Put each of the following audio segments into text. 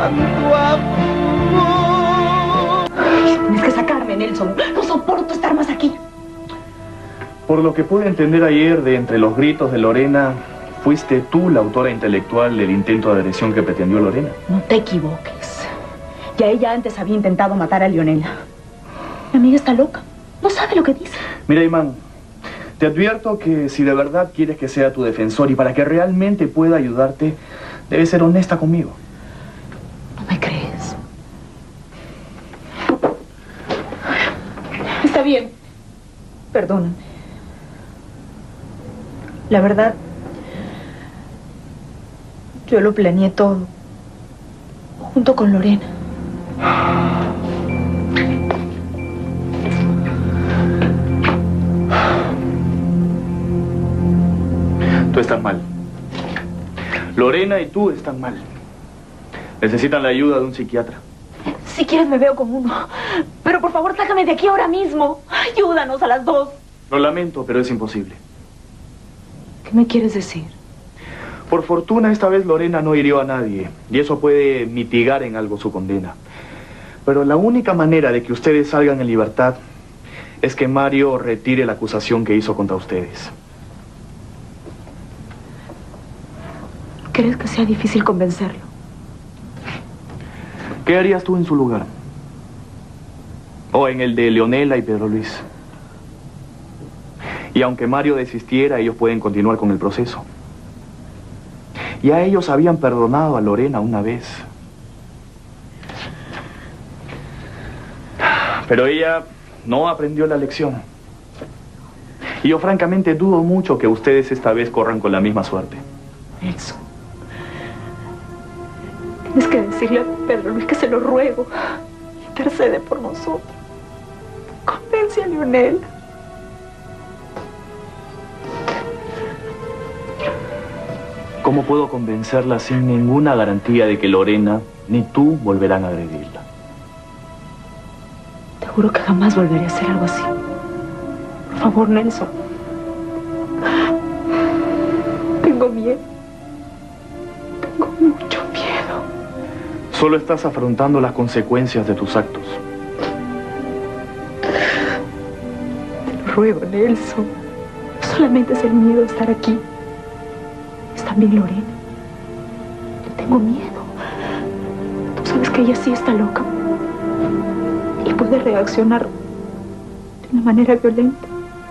tanto amor. Tienes que sacarme, Nelson. No soporto estar más aquí. Por lo que pude entender ayer de entre los gritos de Lorena, fuiste tú la autora intelectual del intento de agresión que pretendió Lorena. No te equivoques. Ya ella antes había intentado matar a Leonela. Mi amiga está loca. No sabe lo que dice. Mira, Imán, te advierto que si de verdad quieres que sea tu defensor y para que realmente pueda ayudarte, debes ser honesta conmigo. ¿No me crees? Está bien. Perdóname. La verdad, yo lo planeé todo, junto con Lorena. Tú estás mal. Lorena y tú están mal. Necesitan la ayuda de un psiquiatra. Si quieres me veo con uno. Pero por favor, sácame de aquí ahora mismo. Ayúdanos a las dos. Lo lamento, pero es imposible. ¿Qué me quieres decir? Por fortuna, esta vez Lorena no hirió a nadie, y eso puede mitigar en algo su condena. Pero la única manera de que ustedes salgan en libertad es que Mario retire la acusación que hizo contra ustedes. ¿Crees que sea difícil convencerlo? ¿Qué harías tú en su lugar? O en el de Leonela y Pedro Luis. Y aunque Mario desistiera, ellos pueden continuar con el proceso. Ya ellos habían perdonado a Lorena una vez. Pero ella no aprendió la lección. Y yo francamente dudo mucho que ustedes esta vez corran con la misma suerte. Nelson, tienes que decirle a Pedro Luis que se lo ruego. Intercede por nosotros. Convence a Leonela. ¿Cómo puedo convencerla sin ninguna garantía de que Lorena ni tú volverán a agredirla? Te juro que jamás volveré a hacer algo así. Por favor, Nelson. Tengo miedo. Tengo mucho miedo. Solo estás afrontando las consecuencias de tus actos. Te lo ruego, Nelson. No solamente es el miedo de estar aquí. Es también Lorena. Le tengo miedo. Tú sabes que ella sí está loca. Y puede reaccionar de una manera violenta.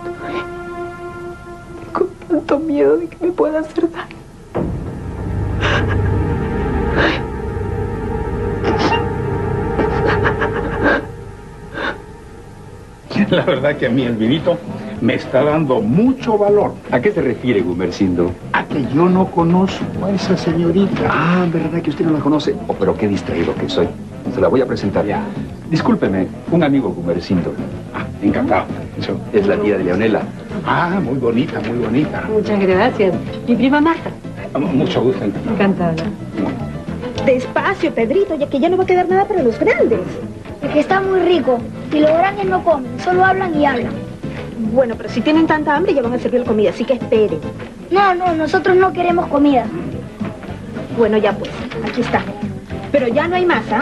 Tengo tanto miedo de que me pueda hacer daño. La verdad que a mí el vinito me está dando mucho valor. ¿A qué se refiere, Gumersindo? A que yo no conozco a esa señorita. Ah, ¿verdad que usted no la conoce? Oh, pero qué distraído que soy. Se la voy a presentar. Ya. Discúlpeme, un amigo Gumersindo. Ah, encantado. Es la tía de Leonela. Ah, muy bonita, muy bonita. Muchas gracias. Mi prima Marta. Mucho gusto. Encantada. Despacio, Pedrito, ya que ya no va a quedar nada para los grandes. Es que está muy rico. Y los grandes no comen, solo hablan y hablan. Bueno, pero si tienen tanta hambre ya van a servir comida, así que esperen. No, nosotros no queremos comida. Bueno, ya pues, aquí está. Pero ya no hay más, ¿ah?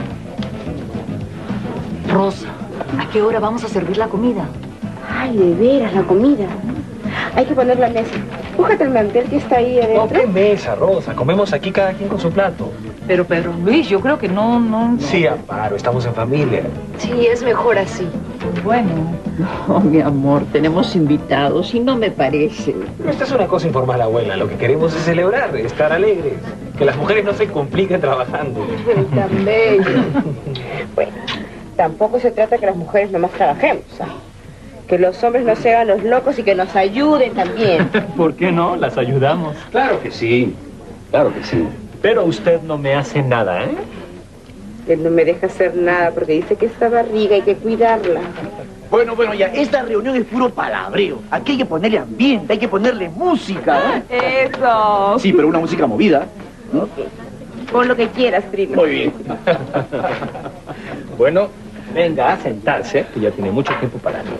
Rosa, ¿a qué hora vamos a servir la comida? Ay, de veras, la comida. Hay que poner la mesa. Búscate el mantel que está ahí adentro. No, ¿qué mesa, Rosa? Comemos aquí cada quien con su plato. Pero Pedro Luis, yo creo que no. Sí, Amparo, estamos en familia. Sí, es mejor así. Bueno, no, mi amor, tenemos invitados y no me parece. Esta es una cosa informal, abuela. Lo que queremos es celebrar, estar alegres. Que las mujeres no se compliquen trabajando. Tan bello. Bueno, tampoco se trata que las mujeres nomás trabajemos, ¿ah? Que los hombres no se hagan los locos y que nos ayuden también. ¿Por qué no? Las ayudamos. Claro que sí. Claro que sí. Pero usted no me hace nada, ¿eh? Él no me deja hacer nada porque dice que esta barriga hay que cuidarla. Bueno, ya, esta reunión es puro palabreo. Aquí hay que ponerle ambiente, hay que ponerle música, ¿eh? Eso. Sí, pero una música movida. Ok. Pon lo que quieras, primo. Muy bien. Bueno, venga a sentarse, que ya tiene mucho tiempo para mí.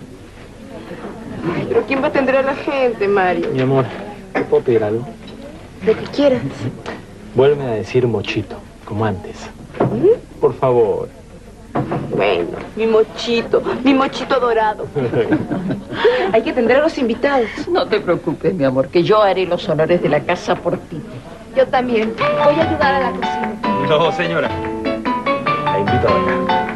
Pero ¿quién va a atender a la gente, Mario? Mi amor, ¿te puedo pedir algo? Lo que quieras. Vuelve a decir mochito. como antes. Por favor. Bueno, mi mochito dorado. Hay que atender a los invitados. No te preocupes, mi amor, que yo haré los honores de la casa por ti. Yo también. Voy a ayudar a la cocina. No, señora. La invito a bailar.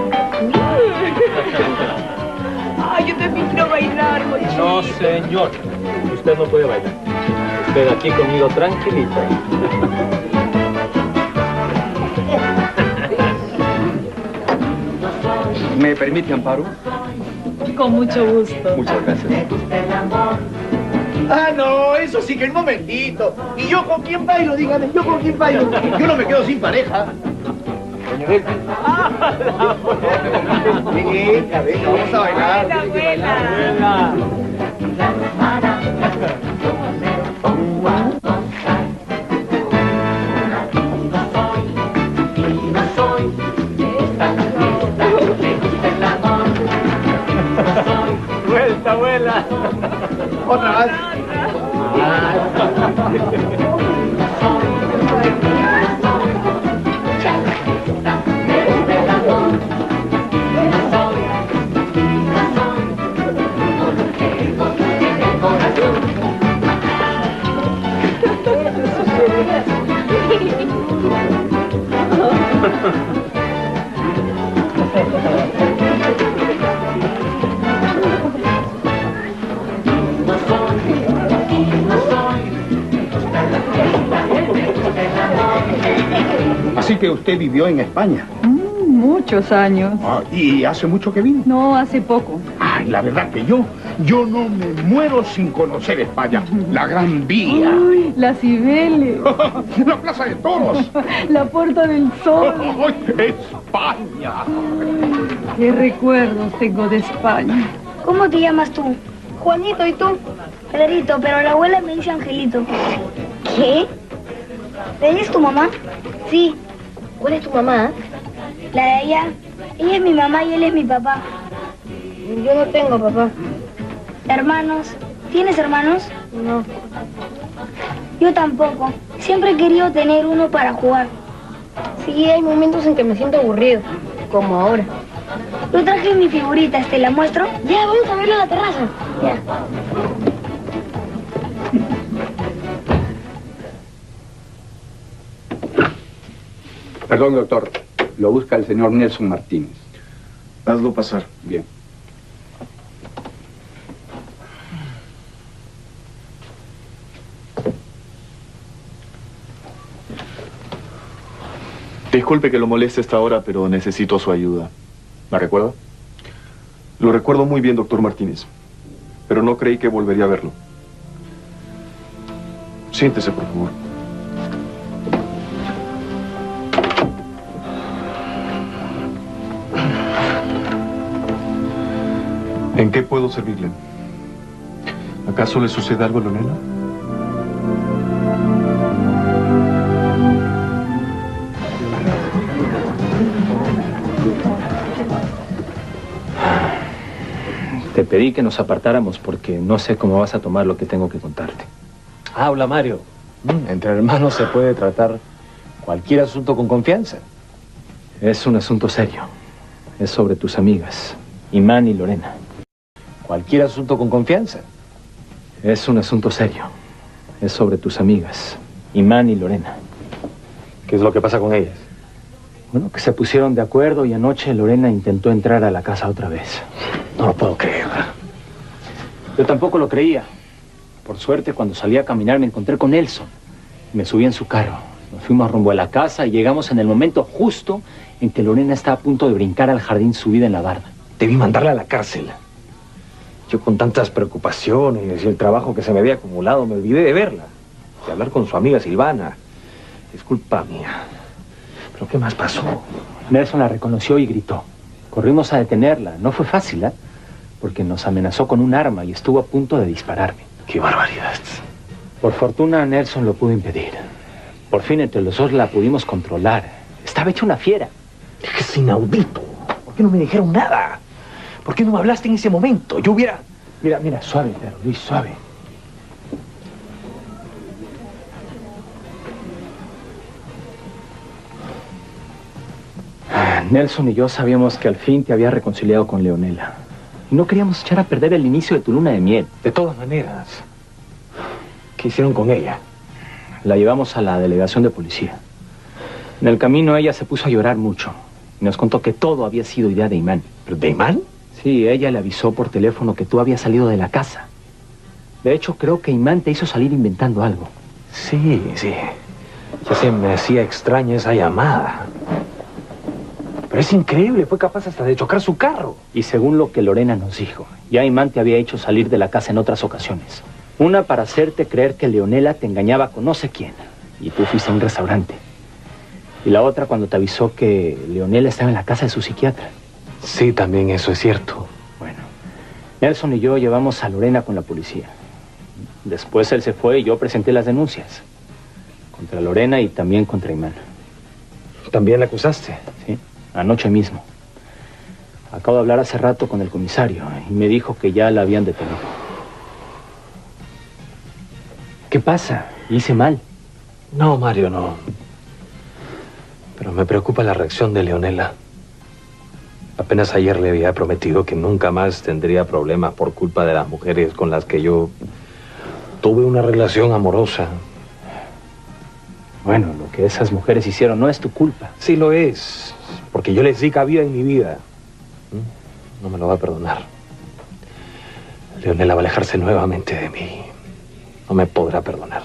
Ay, yo también quiero bailar, mochito. No, señor. Usted no puede bailar. Usted aquí conmigo tranquilita. ¿Me permite, Amparo? Con mucho gusto. Muchas gracias. Ah, no, eso sí que un momentito. ¿Y yo con quién bailo? Dígame, ¿yo con quién bailo? Yo no me quedo sin pareja. Venga, venga, vamos a bailar. Buena. Vuelta, abuela. Otra más. Así que usted vivió en España. Muchos años. Ah, ¿y hace mucho que vino? No, hace poco. Ay, la verdad que yo no me muero sin conocer España. La Gran Vía. Uy, la Cibeles. La Plaza de Toros. La Puerta del Sol. ¡Ay, España! Qué recuerdos tengo de España. ¿Cómo te llamas tú? Juanito, ¿y tú? Pedrito, pero la abuela me dice Angelito. ¿Qué? ¿Ella es tu mamá? Sí. ¿Cuál es tu mamá? La de ella. Ella es mi mamá y él es mi papá. Yo no tengo papá. Hermanos. ¿Tienes hermanos? No. Yo tampoco. Siempre he querido tener uno para jugar. Sí, hay momentos en que me siento aburrido. Como ahora. Yo traje mi figurita, ¿te la muestro? Ya, vamos a verla en la terraza. Ya. Perdón, doctor. Lo busca el señor Nelson Martínez. Hazlo pasar. Bien. Disculpe que lo moleste esta hora, pero necesito su ayuda. ¿La recuerda? Lo recuerdo muy bien, doctor Martínez, pero no creí que volvería a verlo. Siéntese, por favor. ¿En qué puedo servirle? ¿Acaso le sucede algo a Lorena? Te pedí que nos apartáramos porque no sé cómo vas a tomar lo que tengo que contarte. Habla, Mario. Entre hermanos se puede tratar cualquier asunto con confianza. Es un asunto serio. Es sobre tus amigas, Imán y Lorena. Cualquier asunto con confianza. Es un asunto serio. Es sobre tus amigas, Imán y Lorena. ¿Qué es lo que pasa con ellas? Bueno, que se pusieron de acuerdo y anoche Lorena intentó entrar a la casa otra vez. No lo puedo creer. Yo tampoco lo creía. Por suerte, cuando salí a caminar me encontré con Nelson. Me subí en su carro. Nos fuimos rumbo a la casa y llegamos en el momento justo en que Lorena estaba a punto de brincar al jardín subida en la barda. Debí mandarla a la cárcel. Yo con tantas preocupaciones y el trabajo que se me había acumulado me olvidé de verla. De hablar con su amiga Silvana. Es culpa mía. ¿Pero qué más pasó? Nelson la reconoció y gritó. Corrimos a detenerla. No fue fácil, ¿eh? Porque nos amenazó con un arma y estuvo a punto de dispararme. ¡Qué barbaridad! Por fortuna, Nelson lo pudo impedir. Por fin, entre los dos la pudimos controlar. Estaba hecha una fiera. Es inaudito. ¿Por qué no me dijeron nada? ¿Por qué no me hablaste en ese momento? Yo hubiera... Mira, mira, suave, Pedro Luis, suave. Nelson y yo sabíamos que al fin te había reconciliado con Leonela. Y no queríamos echar a perder el inicio de tu luna de miel. De todas maneras, ¿qué hicieron con ella? La llevamos a la delegación de policía. En el camino ella se puso a llorar mucho. Y nos contó que todo había sido idea de Imán. ¿De Imán? Sí, ella le avisó por teléfono que tú habías salido de la casa. De hecho, creo que Imán te hizo salir inventando algo. Sí. Ya se me hacía extraña esa llamada. Pero es increíble, fue capaz hasta de chocar su carro. Y según lo que Lorena nos dijo, ya Imán te había hecho salir de la casa en otras ocasiones. Una para hacerte creer que Leonela te engañaba con no sé quién. Y tú fuiste a un restaurante. Y la otra cuando te avisó que Leonela estaba en la casa de su psiquiatra. Sí, también eso es cierto. Bueno, Nelson y yo llevamos a Lorena con la policía. Después él se fue y yo presenté las denuncias. Contra Lorena y también contra Imán. ¿También la acusaste? Sí, anoche mismo. Acabo de hablar hace rato con el comisario y me dijo que ya la habían detenido. ¿Qué pasa? ¿Hice mal? No, Mario, no. Pero me preocupa la reacción de Leonela. Apenas ayer le había prometido que nunca más tendría problemas por culpa de las mujeres con las que yo tuve una relación amorosa. Bueno, lo que esas mujeres hicieron no es tu culpa. Sí lo es, porque yo les di cabida en mi vida. No me lo va a perdonar. Leonela va a alejarse nuevamente de mí. No me podrá perdonar.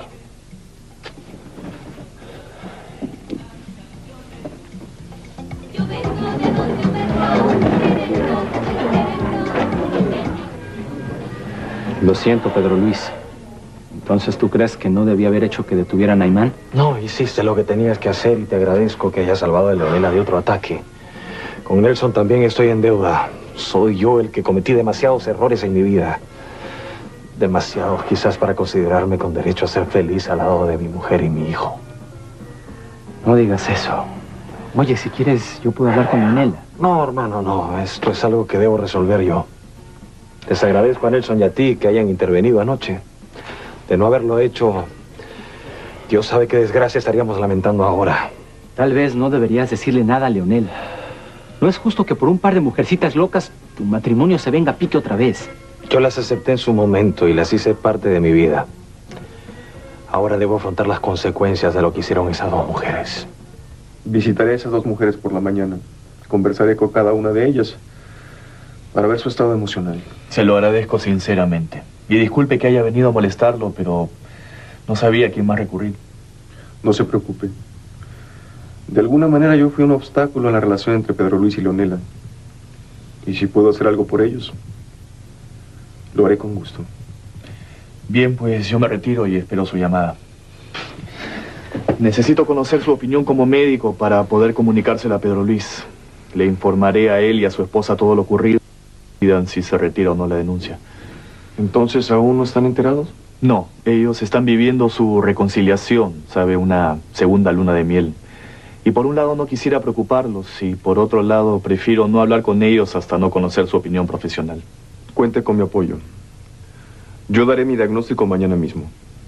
Lo siento, Pedro Luis. Entonces, ¿tú crees que no debía haber hecho que detuvieran a Imán? No, hiciste lo que tenías que hacer y te agradezco que hayas salvado a Leonela de otro ataque. Con Nelson también estoy en deuda. Soy yo el que cometí demasiados errores en mi vida. Demasiados, quizás, para considerarme con derecho a ser feliz al lado de mi mujer y mi hijo. No digas eso. Oye, si quieres, yo puedo hablar con Leonela. No, hermano, no. Esto es algo que debo resolver yo. Les agradezco a Nelson y a ti que hayan intervenido anoche. De no haberlo hecho, Dios sabe qué desgracia estaríamos lamentando ahora. Tal vez no deberías decirle nada a Leonela. No es justo que por un par de mujercitas locas tu matrimonio se venga a pique otra vez. Yo las acepté en su momento y las hice parte de mi vida. Ahora debo afrontar las consecuencias de lo que hicieron esas dos mujeres. Visitaré a esas dos mujeres por la mañana. Conversaré con cada una de ellas para ver su estado emocional. Se lo agradezco sinceramente. Y disculpe que haya venido a molestarlo, pero no sabía a quién más recurrir. No se preocupe. De alguna manera yo fui un obstáculo en la relación entre Pedro Luis y Leonela. Y si puedo hacer algo por ellos, lo haré con gusto. Bien, pues yo me retiro y espero su llamada. Necesito conocer su opinión como médico para poder comunicársela a Pedro Luis. Le informaré a él y a su esposa todo lo ocurrido y decidan si se retira o no la denuncia. ¿Entonces aún no están enterados? No, ellos están viviendo su reconciliación, ¿sabe? Una segunda luna de miel. Y por un lado no quisiera preocuparlos y por otro lado prefiero no hablar con ellos hasta no conocer su opinión profesional. Cuente con mi apoyo. Yo daré mi diagnóstico mañana mismo.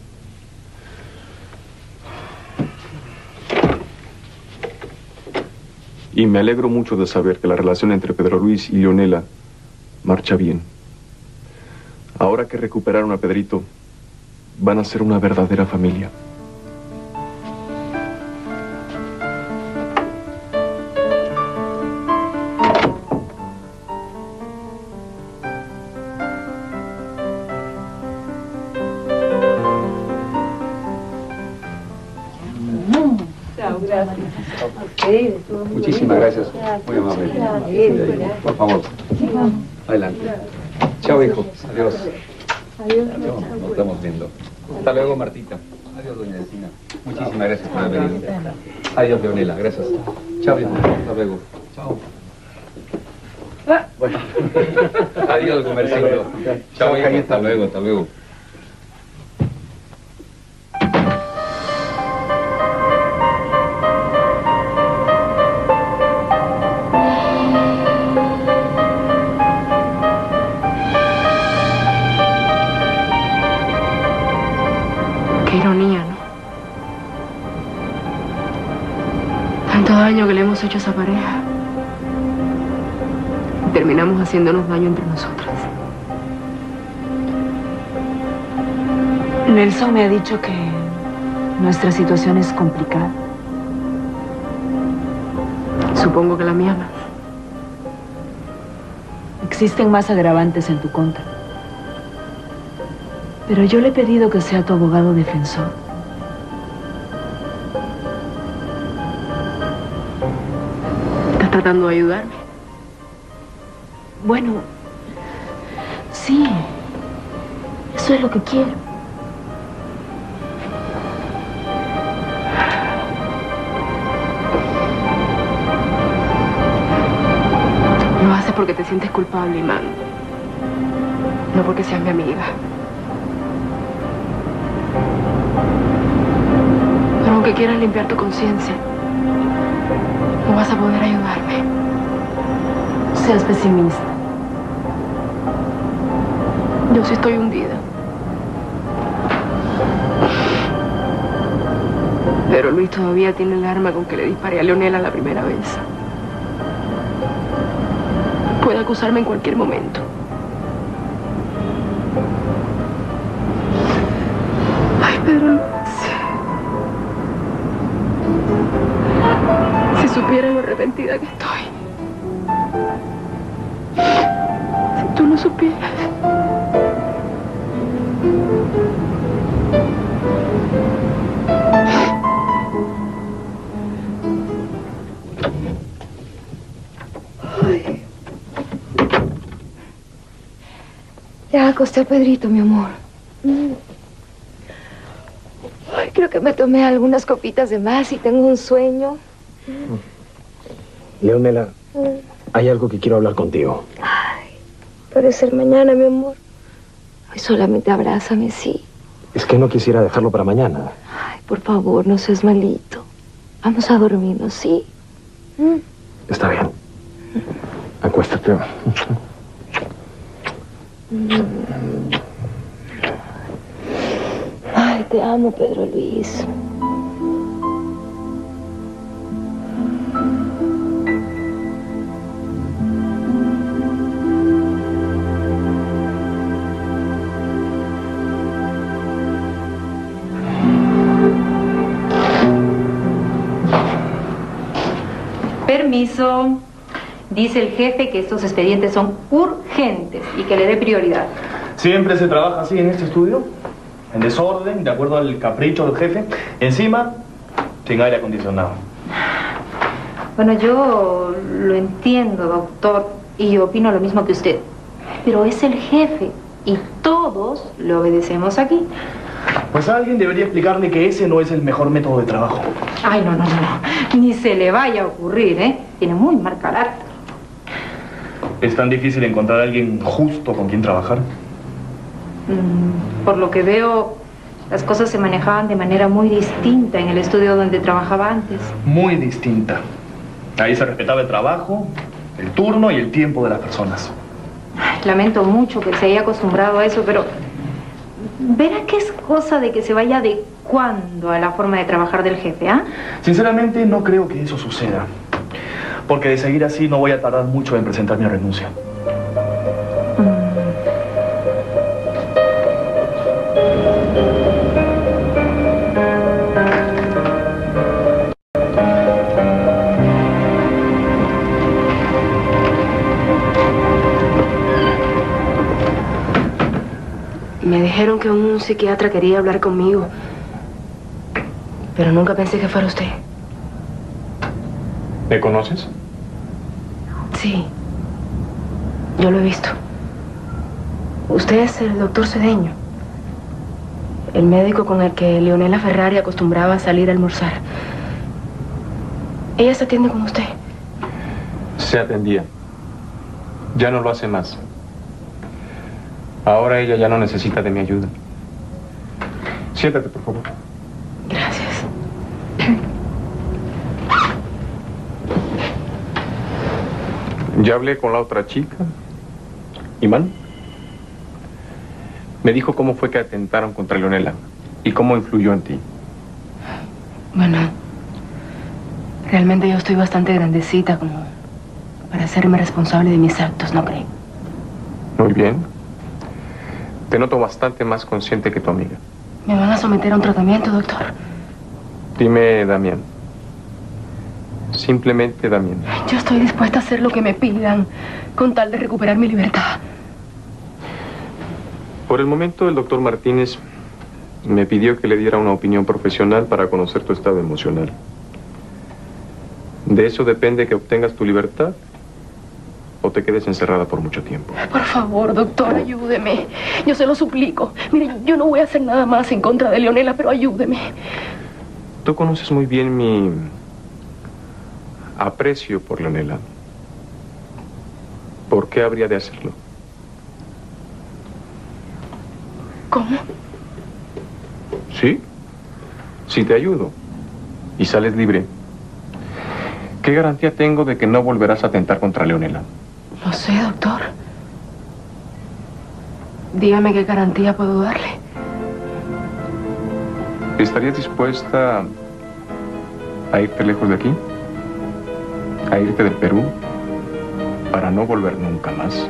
Y me alegro mucho de saber que la relación entre Pedro Luis y Leonela marcha bien. Ahora que recuperaron a Pedrito, van a ser una verdadera familia. Muchísimas gracias. Muy amable. Por favor. Adelante. Chao, hijo. Adiós. Adiós. Nos estamos viendo. Hasta luego, Martita. Adiós, doña Delfina. Muchísimas gracias por haber venido. Adiós, Leonela. Gracias. Chao, hijo. Hasta luego. Chao. Bueno. Adiós, Comercito. Chao, hijo. Hasta luego, hasta luego. Qué ironía, ¿no? Tanto daño que le hemos hecho a esa pareja. terminamos haciéndonos daño entre nosotras. Nelson me ha dicho que nuestra situación es complicada. Supongo que la mía más. Existen más agravantes en tu contra. Pero yo le he pedido que sea tu abogado defensor. ¿Estás tratando de ayudarme? Bueno, sí. Eso es lo que quiero. Lo haces porque te sientes culpable, Imán. No porque seas mi amiga. Pero aunque quieras limpiar tu conciencia, no vas a poder ayudarme. Seas pesimista. Yo sí estoy hundida. Pero Luis todavía tiene el arma con que le disparé a Leonela la primera vez. Puede acusarme en cualquier momento. Ay, Pedro Luis. Si supiera lo arrepentida que estoy. Si tú no supieras. Ay. Ya acosté a Pedrito, mi amor. Ay, creo que me tomé algunas copitas de más y tengo un sueño. Leonela, hay algo que quiero hablar contigo. Ay, puede ser mañana, mi amor. Hoy solamente abrázame, sí. Es que no quisiera dejarlo para mañana. Ay, por favor, no seas malito. Vamos a dormirnos, ¿sí? Está bien. Acuéstate. Ay, te amo, Pedro Luis. Permiso. Dice el jefe que estos expedientes son urgentes y que le dé prioridad. Siempre se trabaja así en este estudio, en desorden, de acuerdo al capricho del jefe. Encima, sin aire acondicionado. Bueno, yo lo entiendo, doctor, y opino lo mismo que usted. Pero es el jefe y todos lo obedecemos aquí. Pues alguien debería explicarle que ese no es el mejor método de trabajo. Ay, no. Ni se le vaya a ocurrir, ¿eh? Tiene muy mal carácter. ¿Es tan difícil encontrar a alguien justo con quien trabajar? Por lo que veo, las cosas se manejaban de manera muy distinta en el estudio donde trabajaba antes. Muy distinta. Ahí se respetaba el trabajo, el turno y el tiempo de las personas. Ay, lamento mucho que se haya acostumbrado a eso, pero verá que es cosa de que se vaya adecuando a la forma de trabajar del jefe, ¿ah? Sinceramente, no creo que eso suceda. Porque de seguir así no voy a tardar mucho en presentar mi renuncia. Me dijeron que un psiquiatra quería hablar conmigo. Pero nunca pensé que fuera usted. ¿Me conoces? Sí. Yo lo he visto. Usted es el doctor Cedeño. El médico con el que Leonela Ferrari acostumbraba a salir a almorzar. Ella se atiende con usted. Se atendía. Ya no lo hace más. Ahora ella ya no necesita de mi ayuda. Siéntate, por favor. Gracias. Ya hablé con la otra chica, Imán. Me dijo cómo fue que atentaron contra Leonela y cómo influyó en ti. Bueno, realmente yo estoy bastante grandecita como para hacerme responsable de mis actos, ¿no cree? Muy bien. Te noto bastante más consciente que tu amiga. ¿Me van a someter a un tratamiento, doctor? Dime, Damián. Simplemente Damián. Yo estoy dispuesta a hacer lo que me pidan, con tal de recuperar mi libertad. Por el momento, el doctor Martínez me pidió que le diera una opinión profesional para conocer tu estado emocional. De eso depende que obtengas tu libertad o te quedes encerrada por mucho tiempo. Por favor, doctor, ayúdeme. Yo se lo suplico. Mire, yo no voy a hacer nada más en contra de Leonela, pero ayúdeme. Tú conoces muy bien mi aprecio por Leonela. ¿Por qué habría de hacerlo? ¿Cómo? Sí. Si te ayudo y sales libre, ¿qué garantía tengo de que no volverás a atentar contra Leonela? No sé, doctor. Dígame qué garantía puedo darle. ¿Estarías dispuesta a irte lejos de aquí? ¿A irte del Perú? Para no volver nunca más.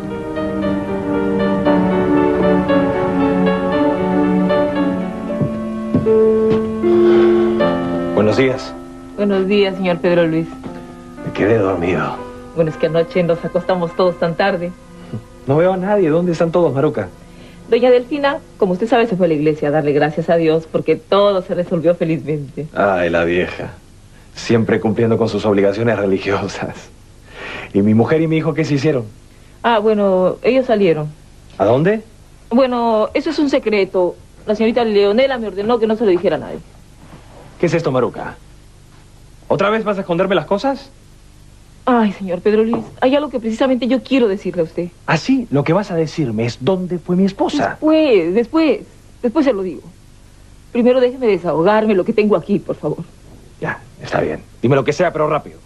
Buenos días. Buenos días, señor Pedro Luis. Me quedé dormido. Bueno, es que anoche nos acostamos todos tan tarde. No veo a nadie. ¿Dónde están todos, Maruca? Doña Delfina, como usted sabe, se fue a la iglesia a darle gracias a Dios porque todo se resolvió felizmente. Ay, la vieja. Siempre cumpliendo con sus obligaciones religiosas. ¿Y mi mujer y mi hijo qué se hicieron? Ah, bueno, ellos salieron. ¿A dónde? Bueno, eso es un secreto. La señorita Leonela me ordenó que no se lo dijera a nadie. ¿Qué es esto, Maruca? ¿Otra vez vas a esconderme las cosas? Ay, señor Pedro Luis, hay algo que precisamente yo quiero decirle a usted. ¿Ah, sí? Lo que vas a decirme es dónde fue mi esposa. Después se lo digo. Primero déjeme desahogarme lo que tengo aquí, por favor. Ya, está bien. Dime lo que sea, pero rápido.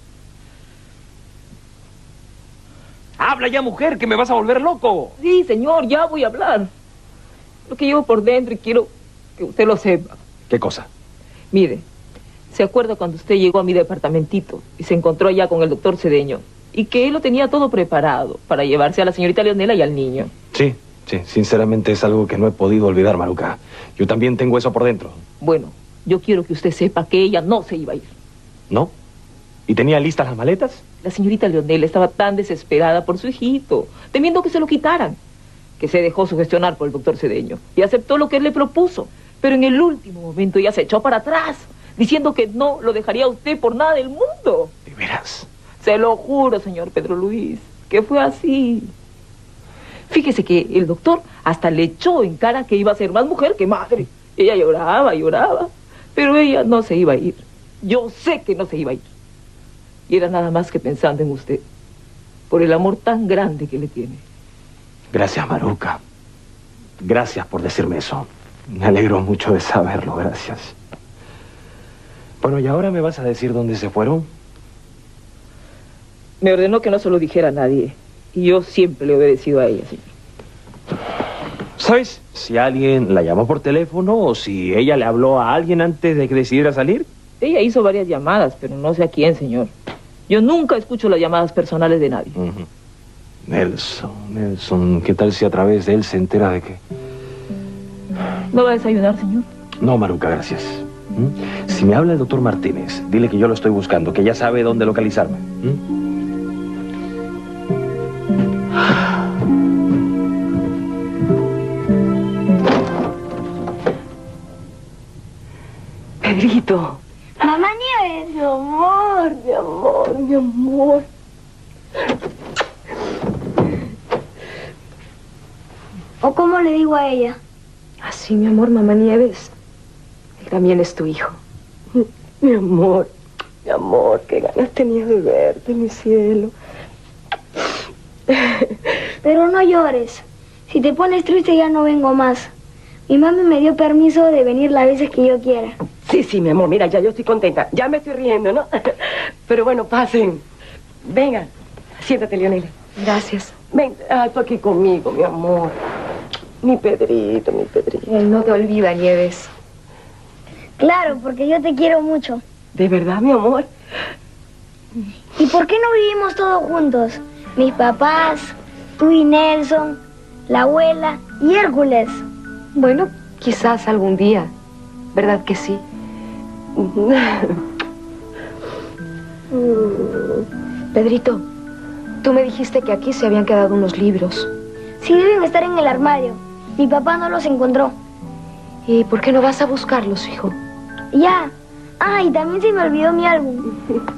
¡Habla ya, mujer, que me vas a volver loco! Sí, señor, ya voy a hablar. Lo que llevo por dentro y quiero que usted lo sepa. ¿Qué cosa? Mire, ¿se acuerda cuando usted llegó a mi departamentito y se encontró allá con el doctor Cedeño? Y que él lo tenía todo preparado para llevarse a la señorita Leonela y al niño. Sí, sinceramente es algo que no he podido olvidar, Maruca. Yo también tengo eso por dentro. Bueno, yo quiero que usted sepa que ella no se iba a ir. ¿No? ¿Y tenía listas las maletas? La señorita Leonela estaba tan desesperada por su hijito, temiendo que se lo quitaran, que se dejó sugestionar por el doctor Cedeño y aceptó lo que él le propuso. Pero en el último momento ella se echó para atrás, diciendo que no lo dejaría a usted por nada del mundo. ¿De veras? Se lo juro, señor Pedro Luis, que fue así. Fíjese que el doctor hasta le echó en cara que iba a ser más mujer que madre. Ella lloraba, pero ella no se iba a ir. Yo sé que no se iba a ir. Y era nada más que pensando en usted, por el amor tan grande que le tiene. Gracias, Maruca. Gracias por decirme eso. Me alegro mucho de saberlo, gracias. Bueno, ¿y ahora me vas a decir dónde se fueron? Me ordenó que no se lo dijera a nadie. Y yo siempre le he obedecido a ella, señor. ¿Sabes si alguien la llamó por teléfono o si ella le habló a alguien antes de que decidiera salir? Ella hizo varias llamadas, pero no sé a quién, señor. Yo nunca escucho las llamadas personales de nadie. Nelson, ¿qué tal si a través de él se entera de que...? ¿No va a desayunar, señor? No, Maruca, gracias. Si me habla el doctor Martínez, dile que yo lo estoy buscando, que ya sabe dónde localizarme. Pedrito. Mamá Nieves. Mi amor, mi amor, mi amor. ¿O cómo le digo a ella? Así, mi amor, mamá Nieves. Él también es tu hijo. Mi amor, qué ganas tenía de verte, mi cielo. Pero no llores. Si te pones triste ya no vengo más. Mi mami me dio permiso de venir las veces que yo quiera. Sí, mi amor, mira, ya yo estoy contenta. Ya me estoy riendo, ¿no? Pero bueno, pasen. Venga, siéntate, Leonela. Gracias. Ven, tú aquí conmigo, mi amor. Mi Pedrito, mi Pedrito. Él no te olvida, Nieves. Claro, porque yo te quiero mucho. ¿De verdad, mi amor? ¿Y por qué no vivimos todos juntos? Mis papás, tú y Nelson, la abuela y Hércules. Bueno, quizás algún día. ¿Verdad que sí? Pedrito, tú me dijiste que aquí se habían quedado unos libros. Sí, deben estar en el armario. Mi papá no los encontró. ¿Y por qué no vas a buscarlos, hijo? Ya. Ah, y también se me olvidó mi álbum.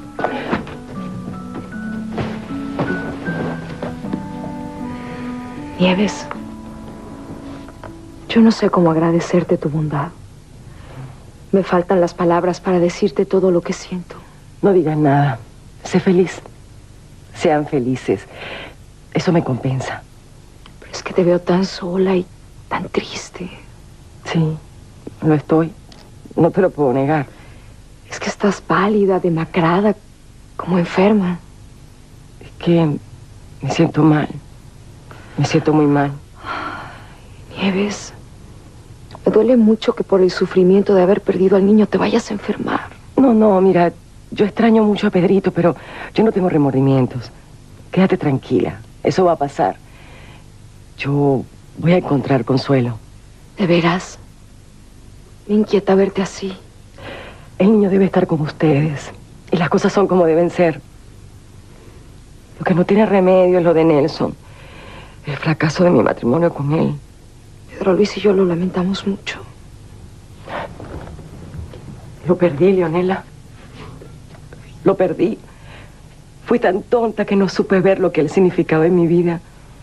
Nieves, yo no sé cómo agradecerte tu bondad. Me faltan las palabras para decirte todo lo que siento. No digas nada. Sé feliz. Sean felices. Eso me compensa. Pero es que te veo tan sola y tan triste. Sí, lo estoy. No te lo puedo negar. Es que estás pálida, demacrada, como enferma. Es que me siento mal. Me siento muy mal. Nieves, me duele mucho que por el sufrimiento de haber perdido al niño te vayas a enfermar. No, mira, yo extraño mucho a Pedrito, pero yo no tengo remordimientos. Quédate tranquila, eso va a pasar. Yo voy a encontrar consuelo. ¿De veras? Me inquieta verte así. El niño debe estar con ustedes y las cosas son como deben ser. Lo que no tiene remedio es lo de Nelson. El fracaso de mi matrimonio con él. Pedro Luis y yo lo lamentamos mucho. Lo perdí, Leonela. Lo perdí. Fui tan tonta que no supe ver lo que él significaba en mi vida.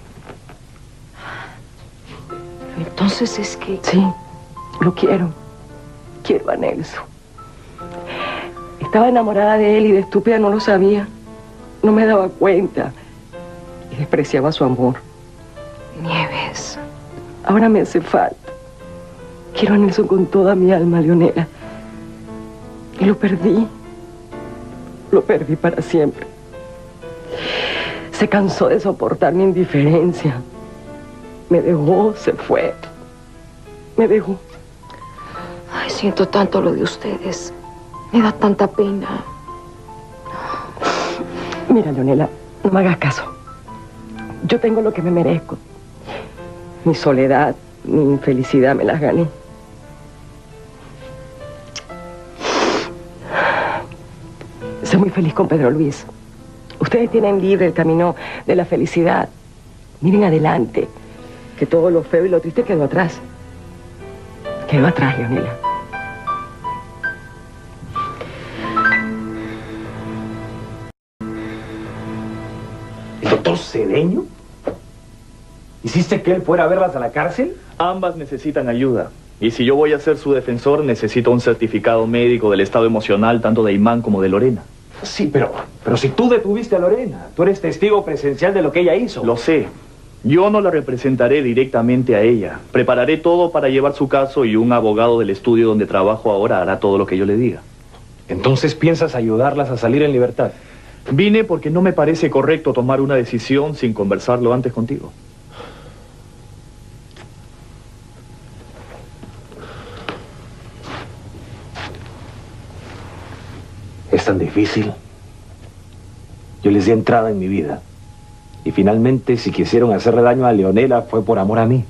Entonces es que... Sí, lo quiero. Quiero a Nelson. Estaba enamorada de él y de estúpida no lo sabía. No me daba cuenta. Y despreciaba su amor. Nieves. Ahora me hace falta. Quiero a Nelson con toda mi alma, Leonela. Y lo perdí. Lo perdí para siempre. Se cansó de soportar mi indiferencia. Me dejó, se fue. Me dejó. Ay, siento tanto lo de ustedes. Me da tanta pena. Mira, Leonela, no me hagas caso. Yo tengo lo que me merezco. Mi soledad, mi infelicidad me las gané. Soy muy feliz con Pedro Luis. Ustedes tienen libre el camino de la felicidad. Miren adelante, que todo lo feo y lo triste quedó atrás. Quedó atrás, Leonela. ¿El doctor Cedeño? ¿Hiciste que él fuera a verlas a la cárcel? Ambas necesitan ayuda. Y si yo voy a ser su defensor, necesito un certificado médico del estado emocional tanto de Imán como de Lorena. Sí, pero si tú detuviste a Lorena, tú eres testigo presencial de lo que ella hizo. Lo sé. Yo no la representaré directamente a ella. Prepararé todo para llevar su caso y un abogado del estudio donde trabajo ahora hará todo lo que yo le diga. ¿Entonces piensas ayudarlas a salir en libertad? Vine porque no me parece correcto tomar una decisión sin conversarlo antes contigo. Es tan difícil. Yo les di entrada en mi vida. Y finalmente, si quisieron hacerle daño a Leonela, fue por amor a mí.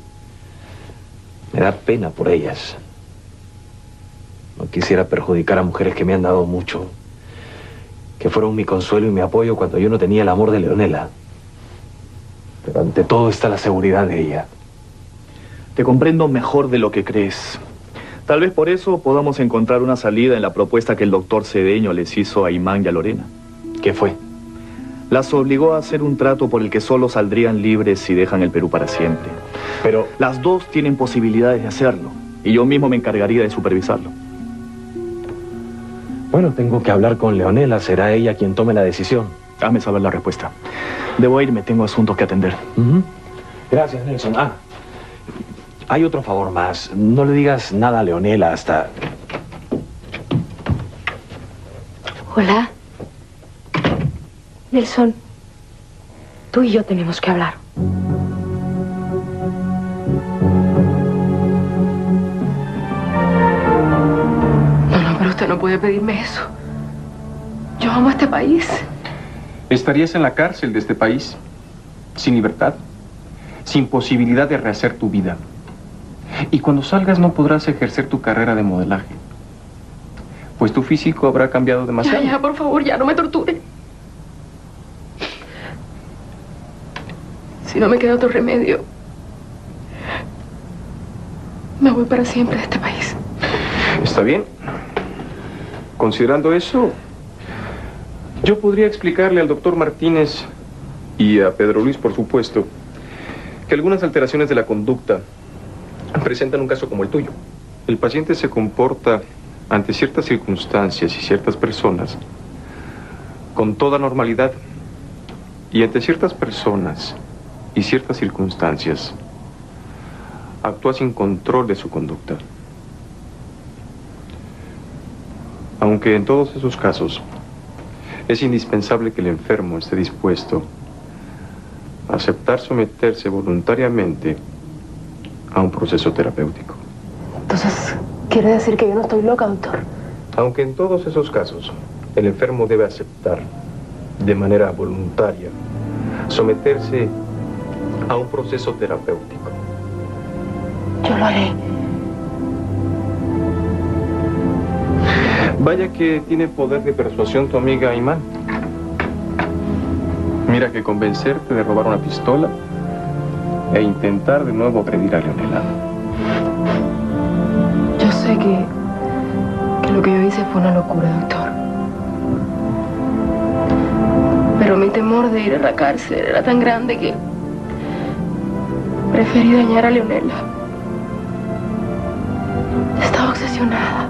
Me da pena por ellas. No quisiera perjudicar a mujeres que me han dado mucho, que fueron mi consuelo y mi apoyo cuando yo no tenía el amor de Leonela. Pero ante todo está la seguridad de ella. Te comprendo mejor de lo que crees. Tal vez por eso podamos encontrar una salida en la propuesta que el doctor Cedeño les hizo a Imán y a Lorena. ¿Qué fue? Las obligó a hacer un trato por el que solo saldrían libres si dejan el Perú para siempre. Pero las dos tienen posibilidades de hacerlo, y yo mismo me encargaría de supervisarlo. Bueno, tengo que hablar con Leonela. Será ella quien tome la decisión. Hazme saber la respuesta. Debo irme, tengo asuntos que atender. Gracias, Nelson. Hay otro favor más. No le digas nada a Leonela hasta... Hola. Nelson, tú y yo tenemos que hablar. No, pero usted no puede pedirme eso. Yo amo este país. Estarías en la cárcel de este país, sin libertad, sin posibilidad de rehacer tu vida. Y cuando salgas no podrás ejercer tu carrera de modelaje, pues tu físico habrá cambiado demasiado. Ya, por favor, ya no me torture. Si no me queda otro remedio, me voy para siempre de este país. Está bien. Considerando eso, yo podría explicarle al doctor Martínez y a Pedro Luis, por supuesto, que algunas alteraciones de la conducta presentan un caso como el tuyo. El paciente se comporta ante ciertas circunstancias y ciertas personas con toda normalidad, y ante ciertas personas y ciertas circunstancias actúa sin control de su conducta. Aunque en todos esos casos es indispensable que el enfermo esté dispuesto a aceptar someterse voluntariamente a un proceso terapéutico. Entonces, ¿quiere decir que yo no estoy loca, doctor? Aunque en todos esos casos el enfermo debe aceptar de manera voluntaria someterse a un proceso terapéutico. Yo lo haré. Vaya que tiene poder de persuasión tu amiga Imán. Mira que convencerte de robar una pistola e intentar de nuevo agredir a Leonela. Yo sé que lo que yo hice fue una locura, doctor. Pero mi temor de ir a la cárcel era tan grande que preferí dañar a Leonela. Estaba obsesionada.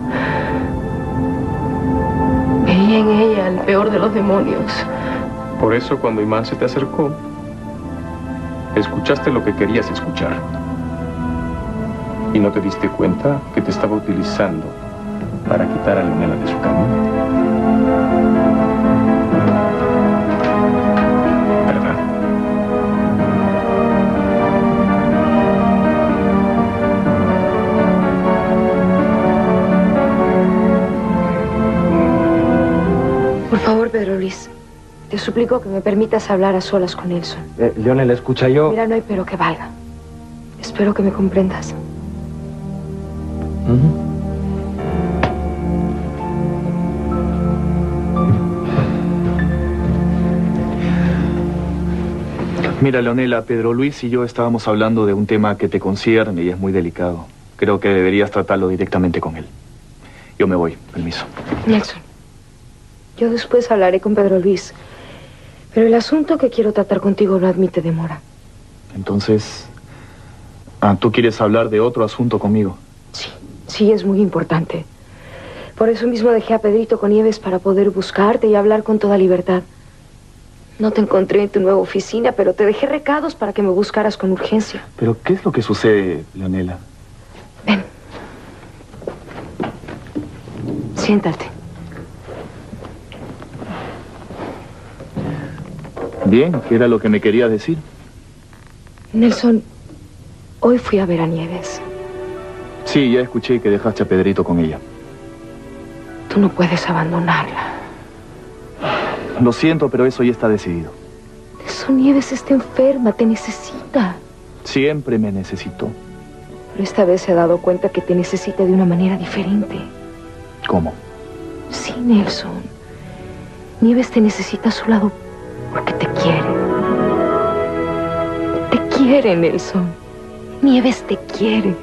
Veía en ella el peor de los demonios. Por eso cuando Imán se te acercó, escuchaste lo que querías escuchar. Y no te diste cuenta que te estaba utilizando para quitar a Leonela de su camino. ¿Verdad? Por favor, Pedro Luis, te suplico que me permitas hablar a solas con Nelson. Leonela, escucha, yo... Mira, no hay pero que valga. Espero que me comprendas. Mira, Leonela, Pedro Luis y yo estábamos hablando de un tema que te concierne y es muy delicado. Creo que deberías tratarlo directamente con él. Yo me voy, permiso. Nelson, yo después hablaré con Pedro Luis, pero el asunto que quiero tratar contigo no admite demora. Entonces, ¿tú quieres hablar de otro asunto conmigo? Sí, es muy importante. Por eso mismo dejé a Pedrito con Nieves para poder buscarte y hablar con toda libertad. No te encontré en tu nueva oficina, pero te dejé recados para que me buscaras con urgencia. ¿Pero qué es lo que sucede, Leonela? Ven. Siéntate. Bien, ¿qué era lo que me quería decir? Nelson, hoy fui a ver a Nieves. Sí, ya escuché que dejaste a Pedrito con ella. Tú no puedes abandonarla. Lo siento, pero eso ya está decidido. Eso, Nieves está enferma, te necesita. Siempre me necesitó. Pero esta vez se ha dado cuenta que te necesita de una manera diferente. ¿Cómo? Sí, Nelson. Nieves te necesita a su lado porque te quiere. Te quiere, Nelson. Nieves te quiere.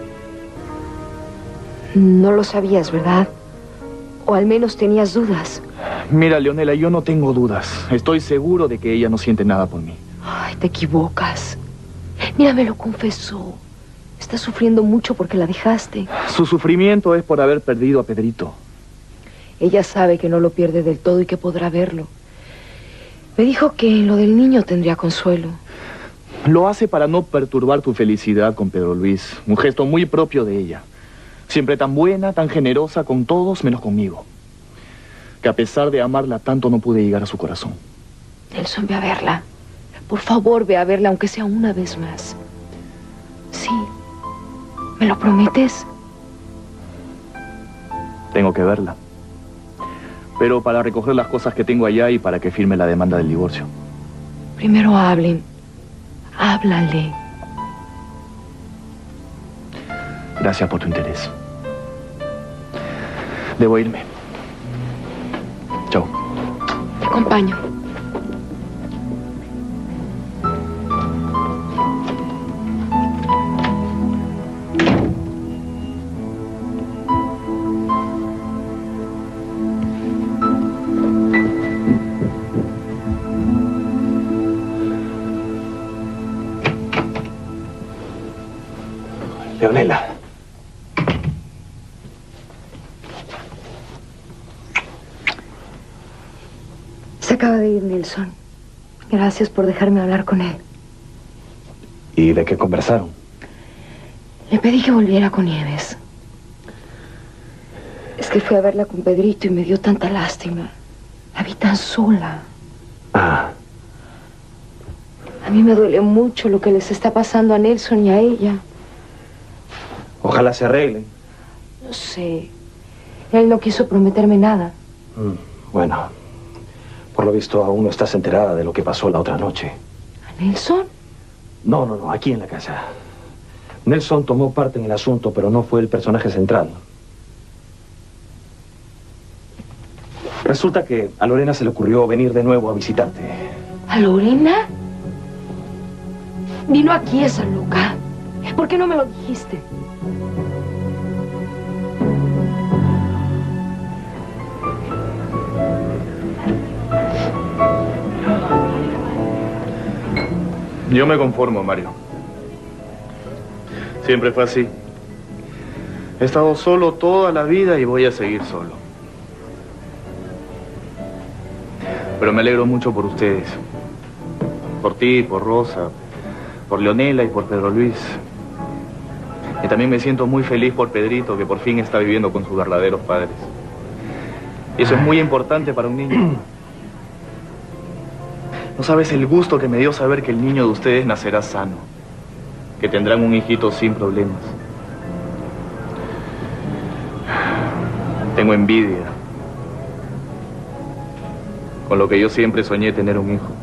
No lo sabías, ¿verdad? O al menos tenías dudas. Mira, Leonela, yo no tengo dudas. Estoy seguro de que ella no siente nada por mí. Ay, te equivocas. Mira, me lo confesó. Está sufriendo mucho porque la dejaste. Su sufrimiento es por haber perdido a Pedrito. Ella sabe que no lo pierde del todo y que podrá verlo. Me dijo que en lo del niño tendría consuelo. Lo hace para no perturbar tu felicidad con Pedro Luis. Un gesto muy propio de ella. Siempre tan buena, tan generosa con todos menos conmigo. Que a pesar de amarla tanto no pude llegar a su corazón. Nelson, ve a verla. Por favor, ve a verla, aunque sea una vez más. Sí. ¿Me lo prometes? Tengo que verla. pero para recoger las cosas que tengo allá y para que firme la demanda del divorcio. Primero hablen. Háblale. Gracias por tu interés. Debo irme. Chao. Te acompaño. Leonela. Se acaba de ir Nelson. Gracias por dejarme hablar con él. ¿Y de qué conversaron? Le pedí que volviera con Nieves. Es que fui a verla con Pedrito y me dio tanta lástima. La vi tan sola. Ah. A mí me duele mucho lo que les está pasando a Nelson y a ella. Ojalá se arreglen. No sé. Él no quiso prometerme nada. Bueno, por lo visto aún no estás enterada de lo que pasó la otra noche. ¿A Nelson? No, aquí en la casa. Nelson tomó parte en el asunto, pero no fue el personaje central. Resulta que a Lorena se le ocurrió venir de nuevo a visitarte. ¿A Lorena? Vino aquí esa loca. ¿Por qué no me lo dijiste? Yo me conformo, Mario. Siempre fue así. He estado solo toda la vida y voy a seguir solo. Pero me alegro mucho por ustedes. Por ti, por Rosa, por Leonela y por Pedro Luis. Y también me siento muy feliz por Pedrito, que por fin está viviendo con sus verdaderos padres. Y eso es muy importante para un niño. No sabes el gusto que me dio saber que el niño de ustedes nacerá sano. Que tendrán un hijito sin problemas. Tengo envidia. Con lo que yo siempre soñé tener un hijo.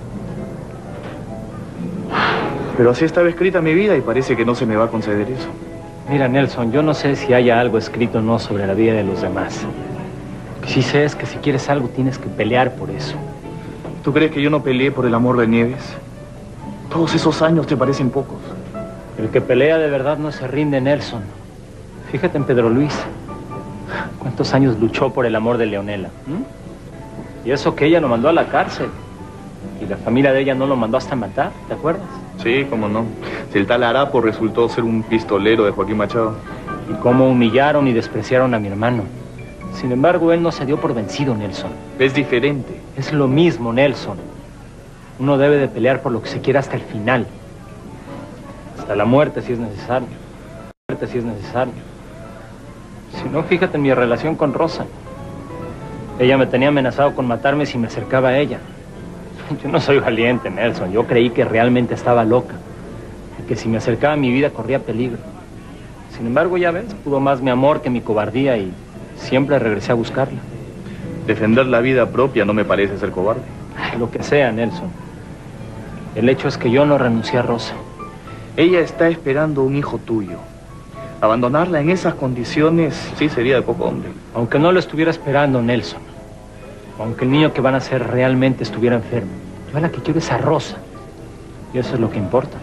Pero así estaba escrita mi vida y parece que no se me va a conceder eso. Mira, Nelson, yo no sé si haya algo escrito o no sobre la vida de los demás. Lo que sí sé es que si quieres algo tienes que pelear por eso. ¿Tú crees que yo no peleé por el amor de Nieves? Todos esos años te parecen pocos. El que pelea de verdad no se rinde, Nelson. Fíjate en Pedro Luis. ¿Cuántos años luchó por el amor de Leonela? Y eso que ella lo mandó a la cárcel. Y la familia de ella no lo mandó hasta matar, ¿te acuerdas? Sí, cómo no. Si el tal Arapo resultó ser un pistolero de Joaquín Machado. Y cómo humillaron y despreciaron a mi hermano. Sin embargo, él no se dio por vencido, Nelson. Es diferente. Es lo mismo, Nelson. Uno debe de pelear por lo que se quiera hasta el final. Hasta la muerte, si es necesario. Si no, fíjate en mi relación con Rosa. Ella me tenía amenazado con matarme si me acercaba a ella. Yo no soy valiente, Nelson. Yo creí que realmente estaba loca. Y que si me acercaba a mi vida corría peligro. Sin embargo, ya ves, pudo más mi amor que mi cobardía y siempre regresé a buscarla. Defender la vida propia no me parece ser cobarde. Lo que sea, Nelson. El hecho es que yo no renuncié a Rosa. Ella está esperando un hijo tuyo. Abandonarla en esas condiciones sí sería de poco hombre. Aunque no lo estuviera esperando, Nelson. Aunque el niño que van a ser realmente estuviera enfermo. Yo a la que quiero es a Rosa. Y eso es lo que importa.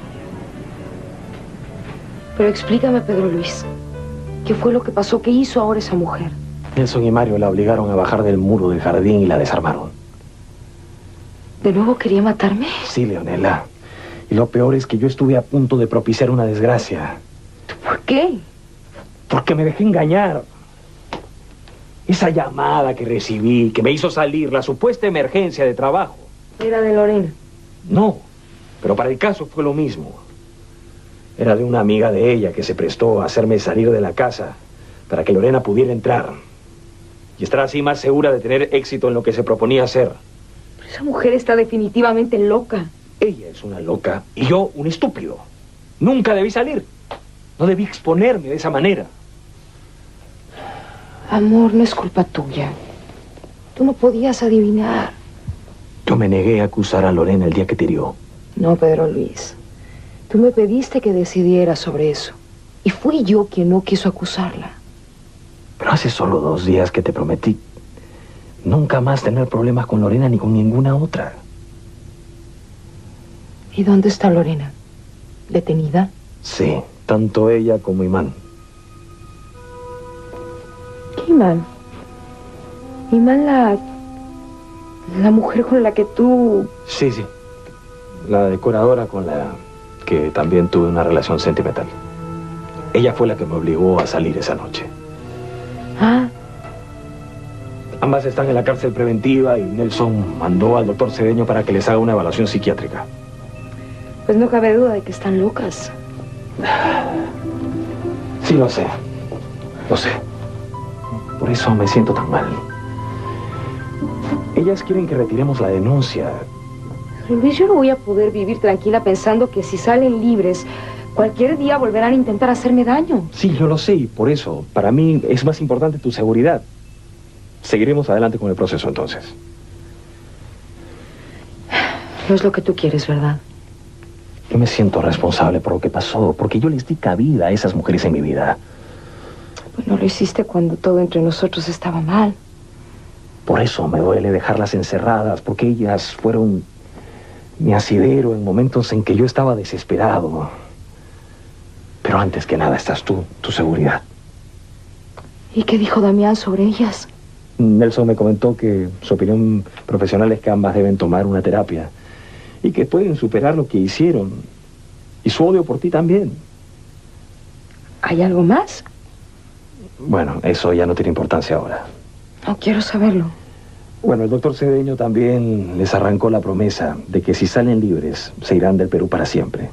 Pero explícame, Pedro Luis. ¿Qué fue lo que pasó? ¿Qué hizo ahora esa mujer? Nelson y Mario la obligaron a bajar del muro del jardín y la desarmaron. ¿De nuevo quería matarme? Sí, Leonela. Y lo peor es que yo estuve a punto de propiciar una desgracia. ¿Por qué? Porque me dejé engañar. Esa llamada que recibí, que me hizo salir, la supuesta emergencia de trabajo. ¿Era de Lorena? No, pero para el caso fue lo mismo. Era de una amiga de ella que se prestó a hacerme salir de la casa para que Lorena pudiera entrar y estar así más segura de tener éxito en lo que se proponía hacer. Pero esa mujer está definitivamente loca. Ella es una loca y yo un estúpido. Nunca debí salir. No debí exponerme de esa manera. Amor, no es culpa tuya. Tú no podías adivinar. Yo me negué a acusar a Lorena el día que te hirió. No, Pedro Luis. Tú me pediste que decidiera sobre eso. Y fui yo quien no quiso acusarla. Pero hace solo 2 días que te prometí nunca más tener problemas con Lorena ni con ninguna otra. ¿Y dónde está Lorena? ¿Detenida? Sí, tanto ella como Imán. ¿Qué Imán? Imán, la mujer con la que tú... Sí, sí. La decoradora con la que también tuve una relación sentimental. Ella fue la que me obligó a salir esa noche. Ah. Ambas están en la cárcel preventiva y Nelson mandó al doctor Cedeño para que les haga una evaluación psiquiátrica. Pues no cabe duda de que están locas. Sí, lo sé. Lo sé. Por eso me siento tan mal. Ellas quieren que retiremos la denuncia. Luis, yo no voy a poder vivir tranquila pensando que si salen libres, cualquier día volverán a intentar hacerme daño. Sí, yo lo sé, y por eso, para mí es más importante tu seguridad. Seguiremos adelante con el proceso, entonces. No es lo que tú quieres, ¿verdad? Yo me siento responsable por lo que pasó, porque yo les di cabida a esas mujeres en mi vida. Pues no lo hiciste cuando todo entre nosotros estaba mal. Por eso me duele dejarlas encerradas, porque ellas fueron mi asidero en momentos en que yo estaba desesperado. Pero antes que nada estás tú, tu seguridad. ¿Y qué dijo Damián sobre ellas? Nelson me comentó que su opinión profesional es que ambas deben tomar una terapia y que pueden superar lo que hicieron y su odio por ti también. ¿Hay algo más? Bueno, eso ya no tiene importancia ahora. No quiero saberlo. Bueno, el doctor Cedeño también les arrancó la promesa de que si salen libres se irán del Perú para siempre.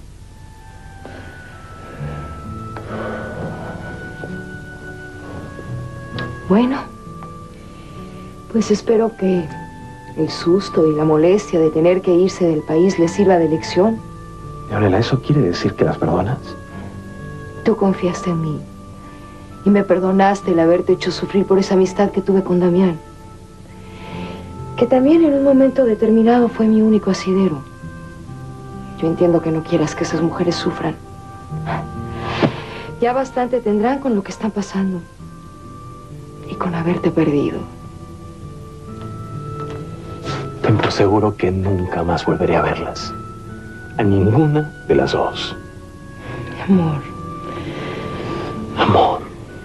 Bueno, pues espero que el susto y la molestia de tener que irse del país les sirva de lección. Leonela, ¿eso quiere decir que las perdonas? Tú confiaste en mí y me perdonaste el haberte hecho sufrir por esa amistad que tuve con Damián, que también en un momento determinado fue mi único asidero. Yo entiendo que no quieras que esas mujeres sufran. Ya bastante tendrán con lo que están pasando y con haberte perdido. Ten por seguro que nunca más volveré a verlas. A ninguna de las dos. Amor. Amor.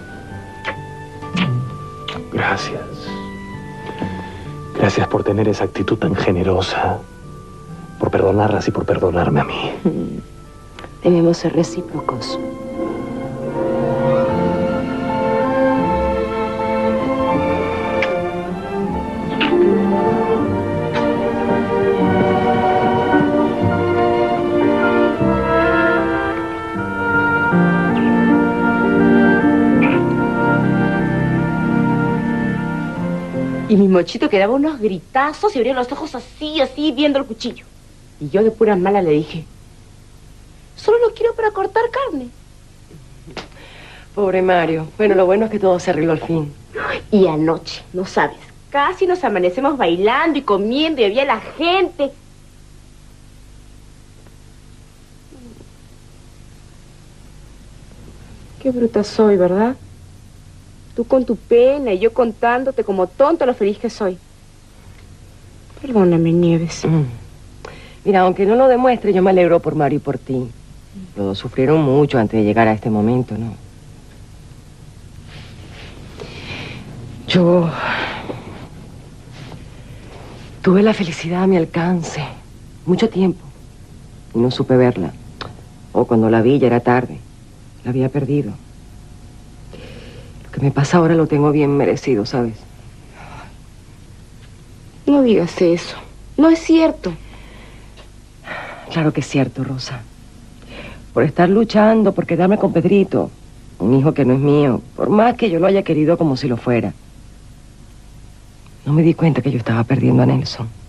Gracias. Gracias por tener esa actitud tan generosa. Por perdonarlas y por perdonarme a mí. Debemos ser recíprocos. Y mi Mochito que daba unos gritazos y abría los ojos así, viendo el cuchillo. Y yo de pura mala le dije, solo lo quiero para cortar carne. Pobre Mario. Bueno, lo bueno es que todo se arregló al fin. Y anoche, no sabes, casi nos amanecemos bailando y comiendo y había la gente. Qué bruta soy, ¿verdad? Tú con tu pena y yo contándote como tonto lo feliz que soy. Perdóname, Nieves. Mira, aunque no lo demuestre, yo me alegro por Mario y por ti. Los dos sufrieron mucho antes de llegar a este momento, ¿no? Yo tuve la felicidad a mi alcance mucho tiempo y no supe verla. O cuando la vi ya era tarde. La había perdido. Lo que me pasa ahora lo tengo bien merecido, ¿sabes? No digas eso. No es cierto. Claro que es cierto, Rosa. Por estar luchando, por quedarme con Pedrito, un hijo que no es mío, por más que yo lo haya querido como si lo fuera. No me di cuenta que yo estaba perdiendo a Nelson.